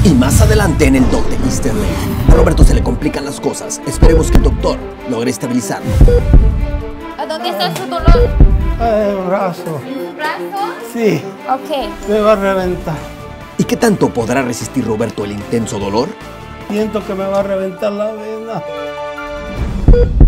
Y más adelante en el Doc de Easter Egg, a Roberto se le complican las cosas. Esperemos que el doctor logre estabilizarlo. ¿A dónde está su dolor? El brazo. ¿Su brazo? Sí, Ok. me va a reventar. ¿Y qué tanto podrá resistir Roberto el intenso dolor? Siento que me va a reventar la vena.